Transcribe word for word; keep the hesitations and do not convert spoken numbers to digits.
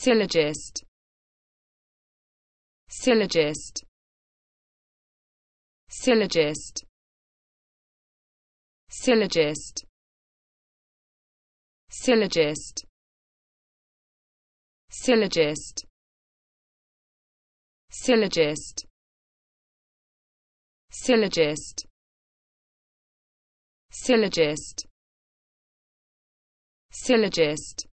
Syllogist. Syllogist. Syllogist. Syllogist. Syllogist. Syllogist. Syllogist. Syllogist. Syllogist. Syllogist.